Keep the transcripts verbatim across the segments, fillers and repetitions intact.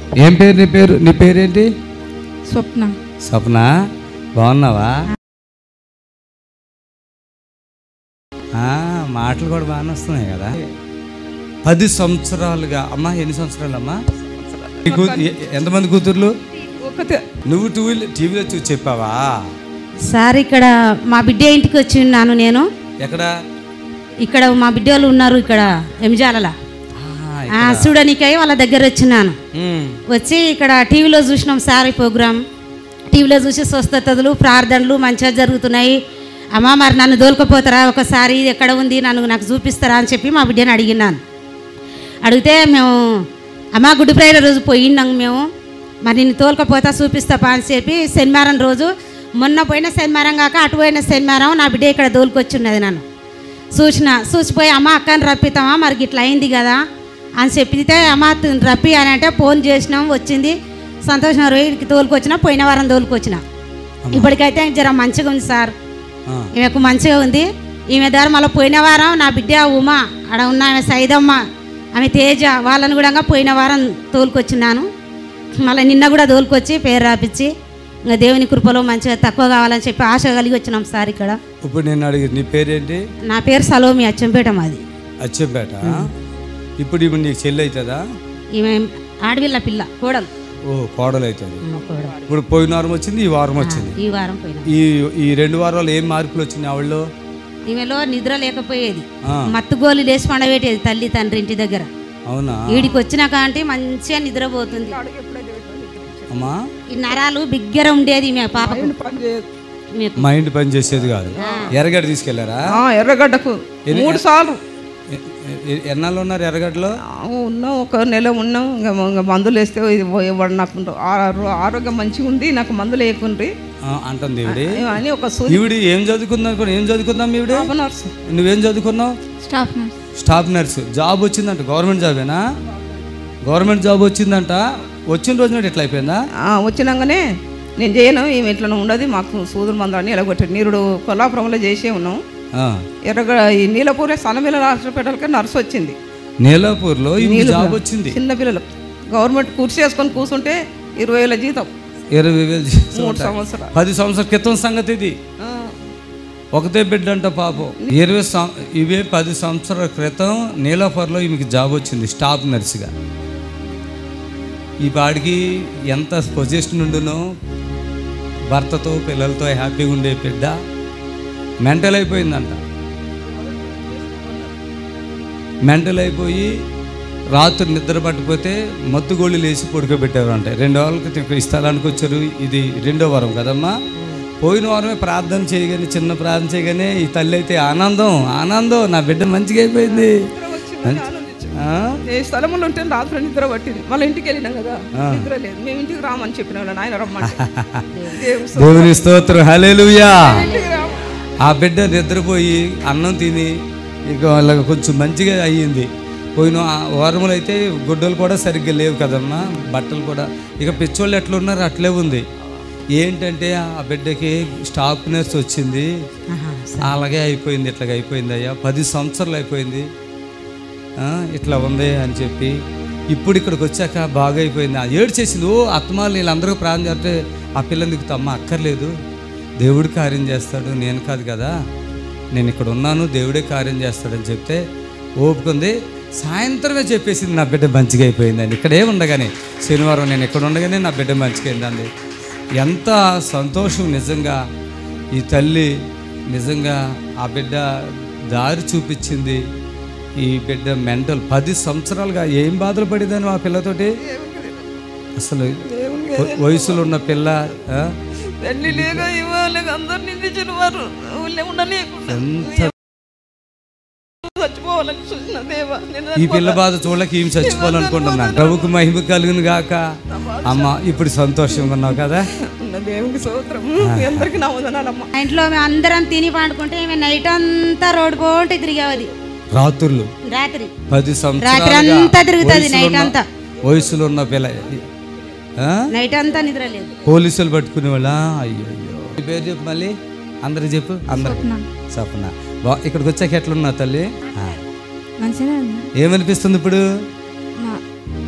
ఏం పేరు నీ పేరు నీ పేరేంటి? స్వప్న. స్వప్న, బాగున్నావా? మాటలు కూడా బాగానే వస్తున్నాయి కదా. పది సంవత్సరాలుగా అమ్మా, ఎన్ని సంవత్సరాలు అమ్మా? ఎంతమంది కూతుర్లు? నువ్వు టీవీలో టీవీలో చూసి చెప్పావా? సార్ ఇక్కడ మా బిడ్డ ఇంటికి వచ్చి ఉన్నాను నేను. ఎక్కడ? ఇక్కడ మా బిడ్డ వాళ్ళు ఉన్నారు ఇక్కడ ఎంజాలలా చూడనికై వాళ్ళ దగ్గర వచ్చినాను. వచ్చి ఇక్కడ టీవీలో చూసినాం సార్ ఈ ప్రోగ్రామ్. టీవీలో చూసి స్వస్థతలు ప్రార్థనలు మంచిగా జరుగుతున్నాయి. అమ్మ మరి నన్ను దోలుకపోతారా ఒకసారి, ఎక్కడ ఉంది నన్ను నాకు చూపిస్తారా అని చెప్పి మా బిడ్డని అడిగినాను. అడిగితే మేము అమ్మ గుడ్ ఫ్రైడే రోజు పోయినాం మేము, మరి నిన్ను తోలుకపోతా చూపిస్తాపా అని చెప్పి శనివారం రోజు, మొన్న పోయిన శనివారం కాక అటు పోయిన శనివారం నా బిడ్డ ఇక్కడ దోలుకొచ్చున్నది. నన్ను చూసిన చూసిపోయి అమ్మ అక్కని రప్పితామా మరి ఇట్లా అయింది కదా అని చెప్పితే అమ్మ రప్పి అని అంటే ఫోన్ చేసినాం, వచ్చింది. సంతోషం రోజుకి తోలుకొచ్చిన, పోయిన వారం తోలుకొచ్చిన. ఇప్పటికైతే జర మంచిగా ఉంది సార్, ఈమెకు మంచిగా ఉంది. ఈమె ద్వారా మళ్ళీ పోయిన వారం నా బిడ్డ ఉమా ఆడ ఉన్న ఆమె సైదమ్మ, ఆమె తేజ వాళ్ళని కూడా పోయిన వారం తోలుకొచ్చినాను. మళ్ళీ నిన్న కూడా తోలుకొచ్చి పేరు రాపించి ఇంకా దేవుని కృపలో మంచిగా తక్కువ కావాలని చెప్పి ఆశ కలిగి వచ్చినాం సార్ ఇక్కడ. ఇప్పుడు నేను అడిగి నీ పేరేంటి? నా పేరు సలోమి, అచ్చంపేట మాది. అచ్చంపేట. ఇప్పుడు ఇప్పుడు నీకు చెల్లి అవుతుందా? ఈమె ఆడవిల్ల పిల్ల, కోడలు. ఓ కోడలు అవుతుంది. ఇప్పుడు పోయిన వారం వచ్చింది, ఈ వారం వచ్చింది. ఈ వారం పోయిన ఈ ఈ రెండు వారాలు ఏం మార్పులు వచ్చినాయి ఆవిడలో? ఈమెలో నిద్ర లేకపోయేది, మత్తుగోలు లేచి పండబెట్టేది తల్లి తండ్రి ఇంటి దగ్గర. అవునా? వీడికి వచ్చినాక అంటే మంచిగా నిద్రపోతుంది. అమ్మా ఈ నరాలు బిగ్గర ఉండేది ఈమె పాప, మైండ్ పని చేసేది కాదు. ఎర్రగడ్డ తీసుకెళ్లారా? ఎర్రగడ్డకు మూడు సార్లు. ఎన్నాళ్ళు ఉన్నారు ఎర్రగడ్డలో? ఉన్నాం, ఒక నెల ఉన్నాం. ఇంకా మందులు వేస్తే ఇవాడు నాకు ఆరోగ్యం మంచిగా ఉంది, నాకు మందులు వేయకుండ్రి అంటుంది ఈవిడి. అని ఒక ఈవిడి ఏం చదువుకుందా? ఏం చదువుకుందాం ఈవిడ? నువ్వేం చదువుకున్నావు? Staff nurse. Staff nurse. Job వచ్చిందంట, గవర్నమెంట్ జాబేనా? గవర్నమెంట్ జాబ్ వచ్చిందంట. వచ్చిన రోజు నాడు ఎట్లా అయిపోయిందా? వచ్చినాకనే నేను చేయను, ఈమె ఇట్లా ఉండదు, మాకు సూదులు మందాన్ని ఎలాగొట్టాడు. నీరుడు కొల్లాపురంలో చేసే ఉన్నాం. ఎర్రగ ఈ నీలపూర్ సన్నపిల్ల హాస్పిటల్కి నర్సు వచ్చింది. నీలపూర్లో జాబ్ వచ్చింది. చిన్న పిల్లలు గవర్నమెంట్ కుర్చీ వేసుకొని కూర్చుంటే ఇరవై వేల జీతం. ఇరవై వేలు మూడు సంవత్సరాలు పది సంవత్సరాల క్రితం సంగతి ఇది. ఒకటే బిడ్డ అంట పాపం. ఇరవై ఇవే పది సంవత్సరాల క్రితం నీలపూర్లో ఈమెకి జాబ్ వచ్చింది స్టాఫ్ నర్సుగా. ఈ పాడికి ఎంత పొజిషన్ ఉండునో, భర్తతో పిల్లలతో హ్యాపీగా ఉండే బిడ్డ మెంటల్ అయిపోయిందంట. మెంటల్ అయిపోయి రాత్రి నిద్ర పట్టిపోతే మత్తుగోళ్ళు లేచి పడుకోబెట్టారు అంటే. రెండో వాళ్ళకి ఈ స్థలానికి వచ్చారు. ఇది రెండో వారం కదమ్మా. పోయిన వారమే ప్రార్థన చేయగానే, చిన్న ప్రార్థన చేయగానే ఈ తల్లి అయితే ఆనందం ఆనందం, నా బిడ్డ మంచిగా అయిపోయింది. ఏ స్థలంలో ఉంటే రాత్రి నిద్ర పట్టింది. మళ్ళీ ఇంటికి వెళ్ళినాం కదా, నిద్ర లేదు. మేము ఇంటికి రామని చెప్పిన వాళ్ళని ఆయన రమ్మంటే. దేవుని స్తోత్రం, హల్లెలూయా. ఆ బిడ్డ నిద్రపోయి అన్నం తిని ఇక వాళ్ళకి కొంచెం మంచిగా అయ్యింది. పోయిన వారములు అయితే గుడ్డలు కూడా సరిగ్గా లేవు కదమ్మా, బట్టలు కూడా. ఇక పిచ్చోళ్ళు ఎట్లా ఉన్నారు అట్లే ఉంది. ఏంటంటే ఆ బిడ్డకి స్టాఫ్ నర్స్ వచ్చింది, అలాగే అయిపోయింది. ఇట్లాగ అయిపోయింది అయ్యా, పది సంవత్సరాలు అయిపోయింది, ఇట్లా ఉంది అని చెప్పి ఇప్పుడు ఇక్కడికి వచ్చాక బాగా అయిపోయింది. ఏడు చేసింది. ఓ ఆత్మాలు వీళ్ళందరూ ప్రార్థన చేస్తే ఆ పిల్లని దిగుతా అమ్మ అక్కర్లేదు, దేవుడు కార్యం చేస్తాడు, నేను కాదు కదా, నేను ఇక్కడ ఉన్నాను, దేవుడే కార్యం చేస్తాడని చెప్తే ఓపుకుంది. సాయంత్రమే చెప్పేసింది నా బిడ్డ మంచిగా అయిపోయిందండి. ఇక్కడే ఉండగానే శనివారం నేను ఇక్కడ ఉండగానే నా బిడ్డ మంచిగా అయిందండి. ఎంత సంతోషం నిజంగా. ఈ తల్లి నిజంగా ఆ బిడ్డ దారి చూపించింది. ఈ బిడ్డ మెంటల్ పది సంవత్సరాలుగా ఏం బాధలు పడేదాను ఆ పిల్లతోటి. అసలు వయసులో ఉన్న పిల్ల పెళ్లి లేక ఇవ్వాలి అందరు నిందించిన వారు ఎంత చచ్చిపోవాలని చూసిన దేవా. ఈ పిల్ల బాధ చూడలేక ఏం చచ్చిపోవాలనుకుంటున్నాను. ప్రభుకు మహిమ కలుగును గాక. అమ్మ ఇప్పుడు సంతోషంగా ఉన్నావు కదా. దేవునికి స్తోత్రం. అందరికి నా వందనాలమ్మ. ఇంట్లో మేము అందరం తిని పండుకుంటే ఈమె నైట్ అంతా రోడ్డు పోటీ తిరిగేది. రాత్రులు రాత్రి పది రాత్రి అంతా తిరుగుతుంది. నైట్ అంతా వయసులో ఉన్న పిల్ల నైట్ అంతా నిద్ర లేదు. పోలీసులు పట్టుకునే వాళ్ళ. అయ్యో అయ్యో. పేరు చెప్పు మళ్ళీ, అందరికి చెప్పు. అందరు సపన. ఇక్కడికి వచ్చాక ఎట్లున్నా తల్లి? ఏమనిపిస్తుంది ఇప్పుడు?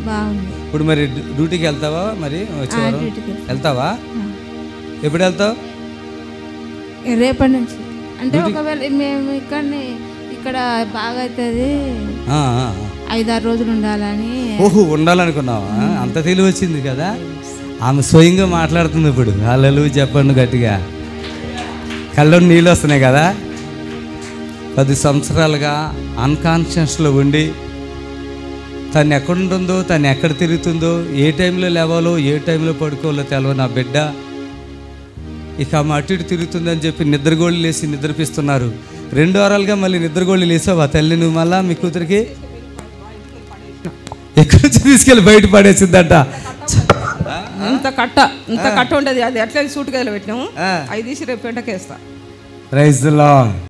బాగుంది. ఇప్పుడు మరి డ్యూటీకి వెళ్తావా? మరి వచ్చే వారం వెళ్తావా? ఎప్పుడు వెళ్తావు? రేపటి నుంచి. అంటే ఒకవేళ మేము ఇక్కడ ఇక్కడ బాగా అవుతుంది, ఐదారు రోజులు ఉండాలని. ఓహో, ఉండాలనుకున్నావా? అంత తెలివి వచ్చింది కదా. ఆమె స్వయంగా మాట్లాడుతుంది ఇప్పుడు. హల్లెలూయా చెప్పండి గట్టిగా. కళ్ళలో నీళ్ళు వస్తున్నాయి కదా. పది సంవత్సరాలుగా అన్కాన్షియస్లో ఉండి తను ఎక్కడుంటుందో, తను ఎక్కడ తిరుగుతుందో, ఏ టైంలో లేవాలో, ఏ టైంలో పడుకోవాలో తెలవ నా బిడ్డ ఇక ఆమె అటు ఇటు తిరుగుతుందని చెప్పి నిద్రగోళ్ళు లేసి నిద్రపిస్తున్నారు. రెండు వారాలుగా మళ్ళీ నిద్రగోళ్ళు లేసావా తల్లి నువ్వు? మళ్ళా మీ కూతురికి ఎక్కడి నుంచి తీసుకెళ్ళి బయట పడేసిందట. ఇంత కట్ట ఇంత కట్ట ఉండేది, అది ఎట్లా సూట్ గదిలో పెట్టినాము, అవి తీసి రేపు పెంటకేస్తా. Praise the lord.